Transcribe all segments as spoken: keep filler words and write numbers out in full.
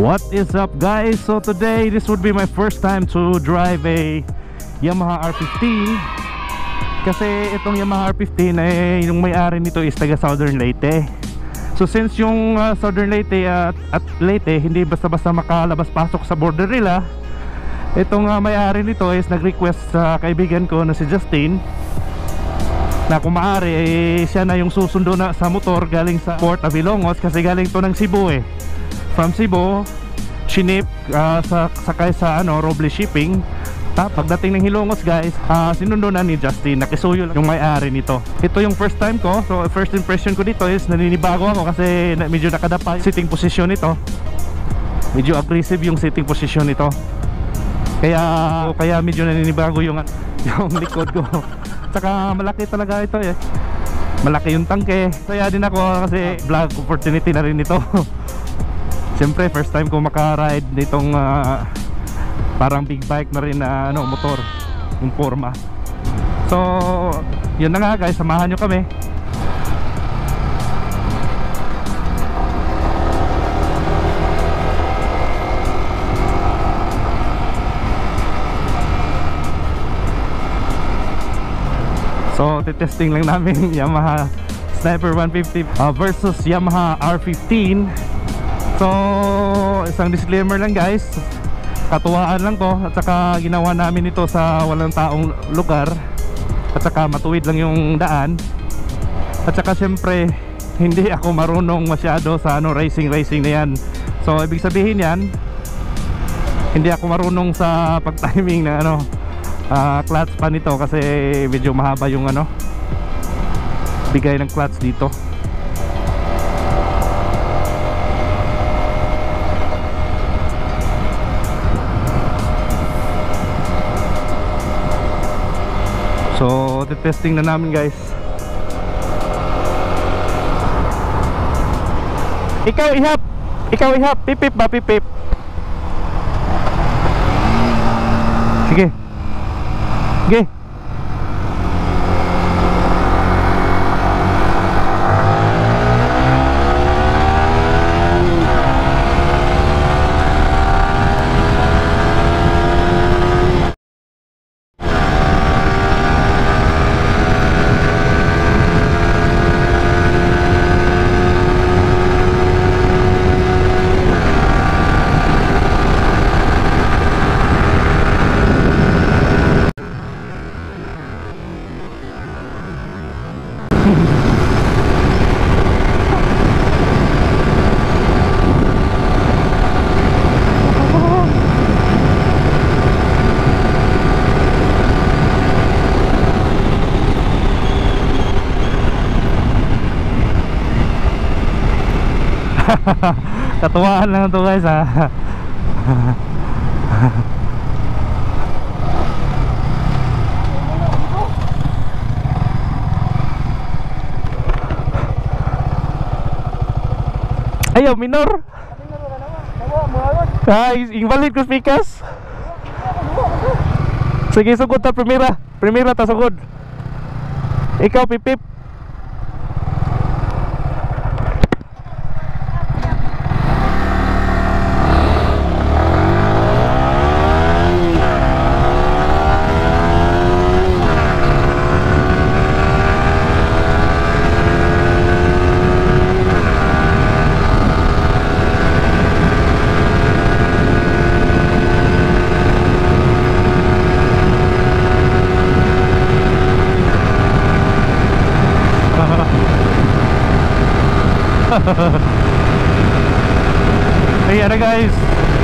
What is up guys? So today this would be my first time to drive a Yamaha R fifteen. Kasi itong Yamaha R fifteen ay yung may-ari nito is taga Southern Leyte. So since yung uh, Southern Leyte at, at Leyte hindi basta-basta makalabas-pasok sa border nila, itong uh, may-ari nito is nag-request sa kaibigan ko na si Justin na kung maaari eh, siya na yung susundo na sa motor galing sa Port Avilongos, kasi galing to ng Cebu eh. From Cebu, Shinip, uh, sa, sakay sa ano, Roble Shipping. Tapos pagdating ng Hilongos guys, uh, sinundo na ni Justin, nakisuyo yung may-ari nito. Ito yung first time ko, so first impression ko dito is naninibago ako kasi medyo nakadapa yung sitting position nito. Medyo aggressive yung sitting position nito. Kaya kaya medyo naninibago yung, yung likod ko. Saka malaki talaga ito eh. Malaki yung tangke. Saya din ako kasi vlog opportunity na rin ito. Siyempre first time ko maka-ride nitong uh, parang big bike na rin na ano, motor, yung forma. So yun na nga guys, samahan nyo kami. So titesting lang namin Yamaha Sniper one fifty uh, versus Yamaha R fifteen. So isang disclaimer lang guys, katuwaan lang to, at saka ginawa namin ito sa walang taong lugar, at saka matuwid lang yung daan. At saka syempre hindi ako marunong masyado sa ano, racing racing na yan. So ibig sabihin yan, hindi ako marunong sa pag-timing na ano, uh, clutch pa nito, kasi medyo mahaba yung ano, bigay ng clutch dito. So testing na namin guys. Ikaw ihap, ikaw ihap, pipip ba, pipip. Sige. Sige. Katuwaan lang ito guys ha. Ayaw minor. Guys, invalid ko speakers. Sige, sugod ta primera. Primera ta sugod. Ikaw pipip. Ayan na guys.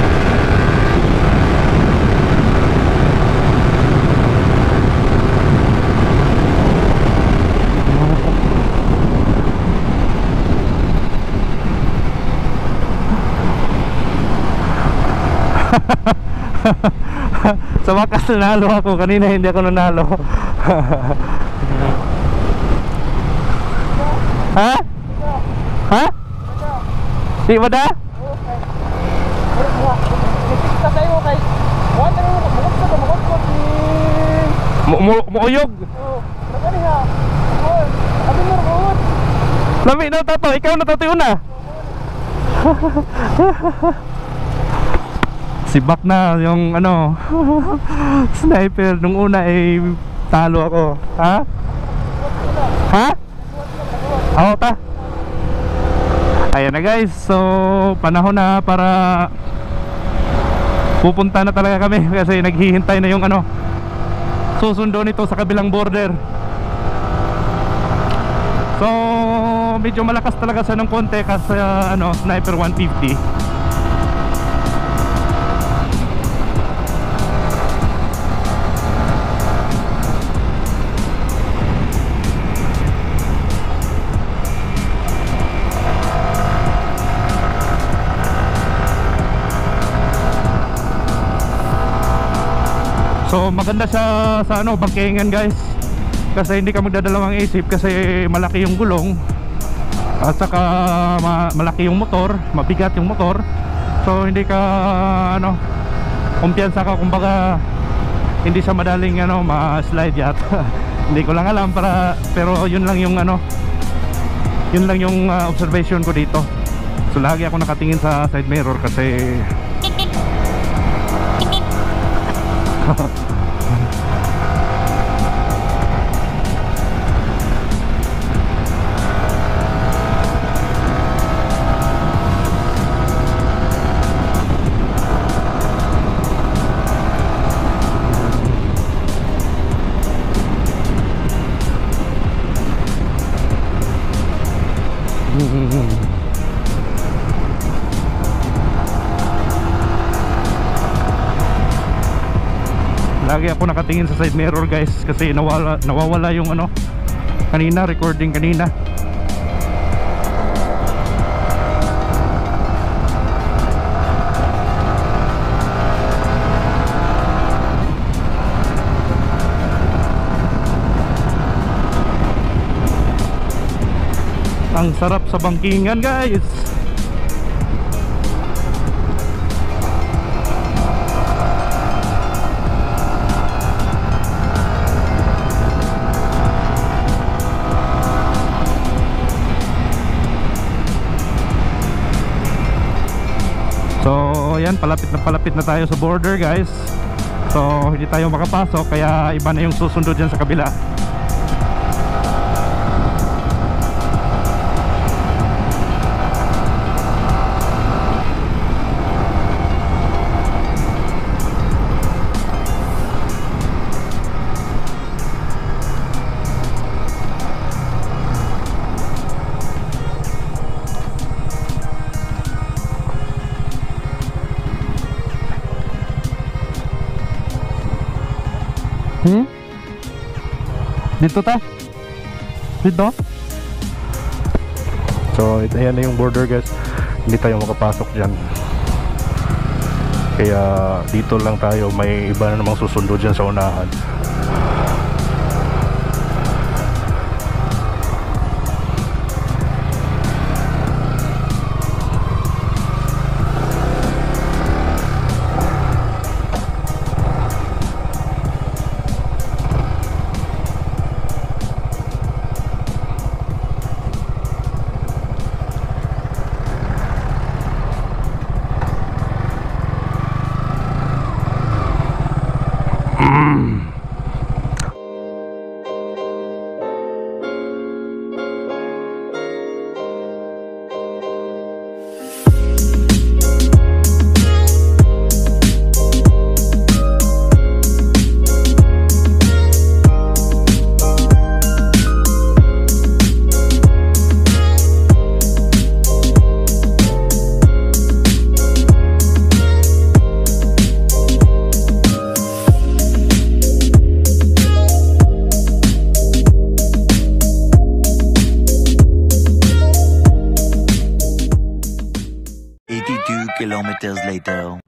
Sa wakas nanalo ako, kanina hindi ako nanalo. Ha? Ha? Di ba da? Muuyog? Lami na tato, ikaw na tato yun na. Si Bak na yung ano sniper. Nung una ay talo ako. Ha? Ha? Oo ta. Ayan na guys. So panahon na para pupunta na talaga kami. Kasi naghihintay na yung ano susundo nito sa kabilang border. So medyo malakas talaga siya ng konti kasi uh, ano, sniper one fifty. So maganda siya sa ano, bangkengan guys. Kasi hindi ka magdadalawang isip kasi malaki yung gulong at saka ma malaki yung motor, mabigat yung motor. So hindi ka ano, kumpiyansa ka, kumbaga hindi siya madaling ano, ma-slide yata. Hindi ko lang alam para, pero yun lang yung ano, yun lang yung uh, observation ko dito. So lagi ako nakatingin sa side mirror kasi lagi ako nakatingin sa side mirror guys kasi nawala, nawawala yung ano kanina, recording kanina. Ang sarap sa bangkingan guys. So yan, palapit na palapit na tayo sa border guys. So hindi tayo makapasok kaya iba na yung susunod dyan sa kabila. Hmm? Dito ta? Dito? So ayan na yung border guys. Hindi tayo makapasok dyan. Kaya dito lang tayo. May iba na namang susundo dyan sa unahan. Kilometers later.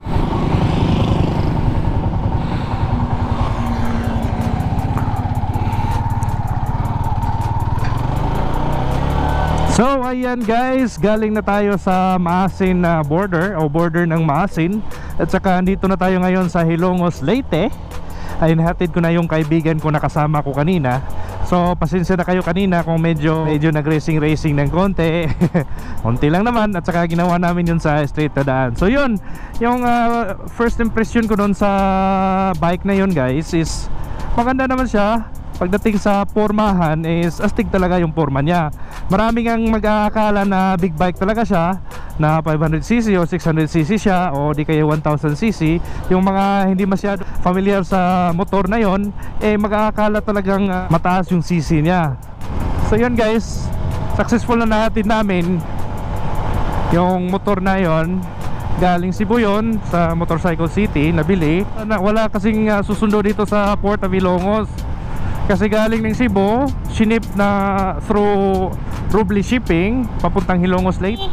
So ayan guys, galing na tayo sa Maasin na uh, border o border ng Maasin. At saka dito na tayo ngayon sa Hilongos, Leyte. ay nahatid ko na yung kaibigan ko na kasama ko kanina. So pasensya na kayo kanina kung medyo medyo nag-racing racing ng konti. Konti lang naman, at saka ginawa namin yun sa straight na daan. So yun, yung uh, first impression ko doon sa bike na yun guys is maganda naman siya. Pagdating sa pormahan is astig talaga yung porma niya. Maraming ang mag-aakala na big bike talaga siya, na five hundred c c o six hundred c c siya, o di kaya one thousand c c. Yung mga hindi masyado familiar sa motor na yon, eh mag-aakala talagang uh, mataas yung c c niya. So yun guys, successful na natin namin yung motor na yon. Galing Cebu yun, sa Motorcycle City nabili. Wala kasing uh, susundo dito sa Port Avilongos, kasi galing ng Cebu, shinip na through Rubli Shipping papuntang Hilongos Lake.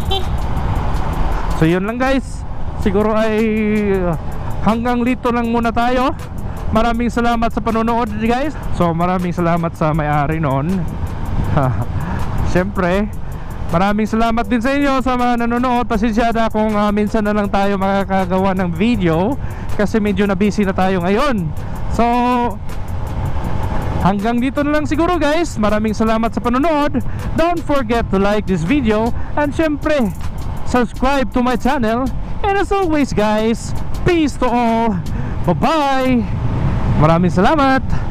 So yun lang guys, siguro ay hanggang dito lang muna tayo. Maraming salamat sa panonood guys. So maraming salamat sa may-ari noon. Siyempre, maraming salamat din sa inyo sa mga nanonood. Pasensyada kung uh, minsan na lang tayo makakagawa ng video kasi medyo na busy na tayo ngayon. So hanggang dito na lang siguro guys. Maraming salamat sa panonood. Don't forget to like this video, and syempre subscribe to my channel. And as always guys, peace to all. Bye bye. Maraming salamat.